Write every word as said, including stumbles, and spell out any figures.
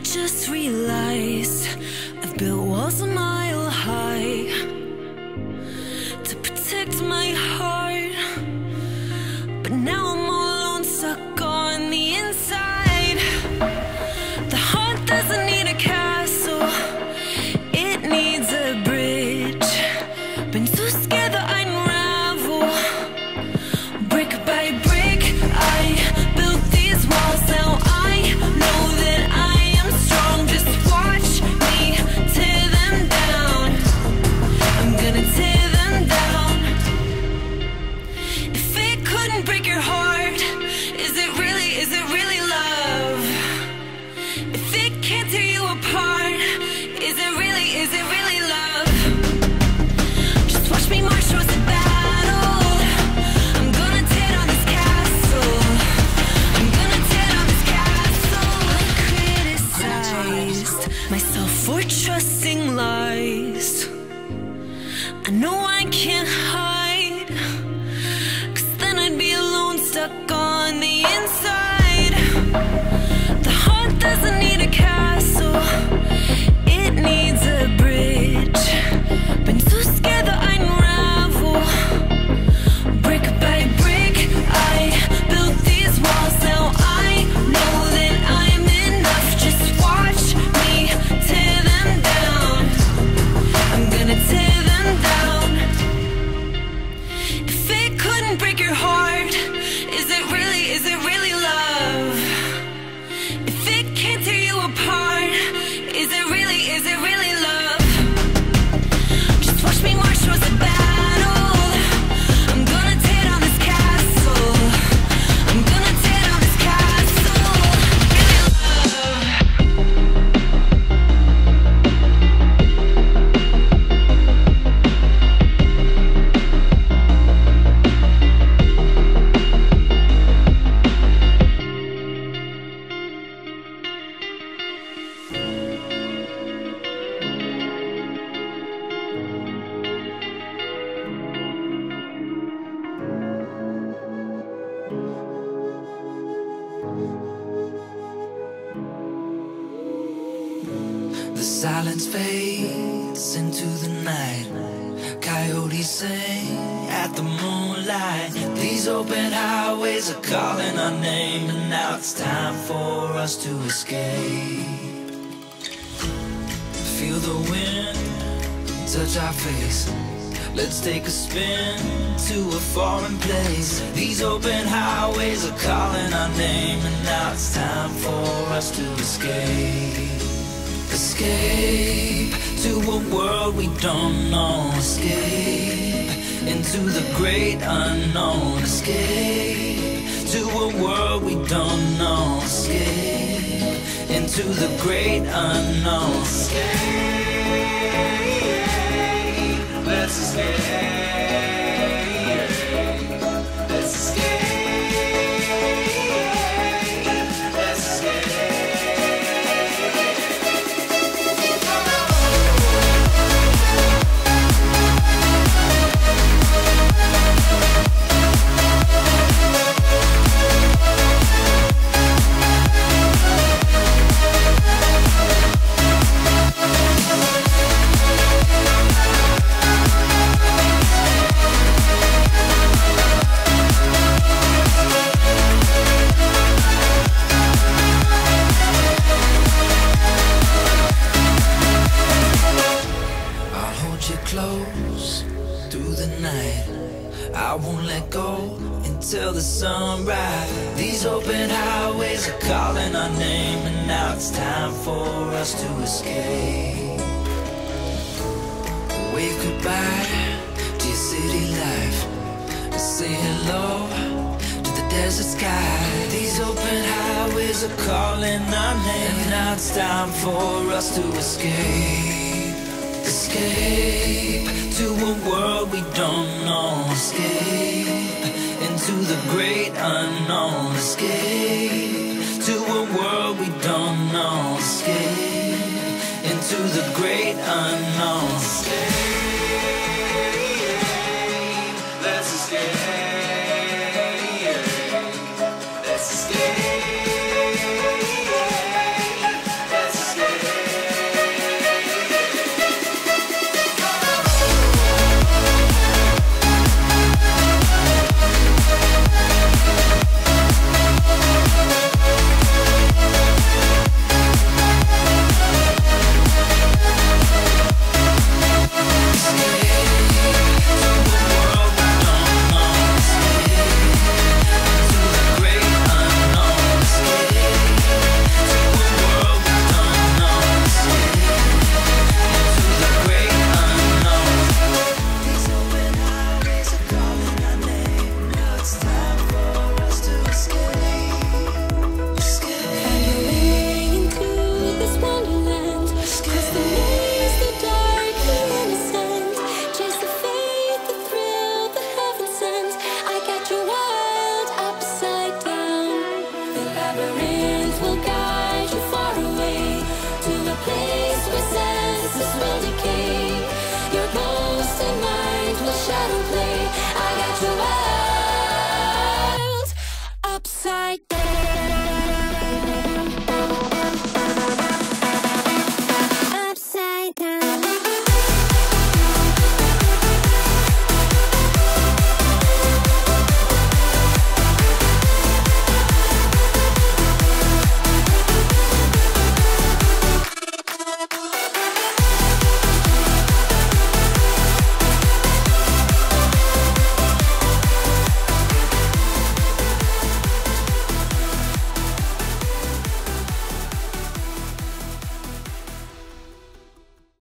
just realized I've built walls a mile high to protect my heart, but now I'm all alone, stuck on the inside. The heart doesn't need a castle, it needs a bridge. Been too scared that I'd unravel. Brick by brick, I built these walls. Now I know that I am strong. Just watch me tear them down. I'm gonna tear them down. If it couldn't break your heart, is it really, is it really love? If it can't tear you apart, is it really, is it really love? Just watch me march towards the battle. I'm gonna tear down this castle. I'm gonna tear down this castle. I criticized myself for trusting lies. I know I can't hide, 'cause then I'd be alone, stuck on the inside. The heart doesn't need a castle, it needs a bridge. Been too scared that I'd unravel. Brick by brick, I built these walls. Now I know that I'm enough. Just watch me tear them down. I'm gonna tear them down. If it couldn't break your heart, is it really, is it really love? If it can't tear you apart, is it really, is it really love? Just watch me march towards the battle. I'm gonna tear down this castle. I'm gonna tear down this castle. Really love. The silence fades into the night. Coyotes sing at the moonlight. These open highways are calling our name, and now it's time for us to escape. Feel the wind touch our face. Let's take a spin to a foreign place. These open highways are calling our name, and now it's time for us to escape. Escape to a world we don't know. Escape into the great unknown. Escape to a world we don't know. Escape into the great unknown. Escape, let's escape. Let's escape. Let's escape. Close through the night, I won't let go until the sunrise. These open highways are calling our name, and now it's time for us to escape. Wave goodbye to your city life, and say hello to the desert sky. These open highways are calling our name, and now it's time for us to escape. Escape to a world we don't know. Escape into the great unknown. Escape to a world we don't know. Escape into the great unknown.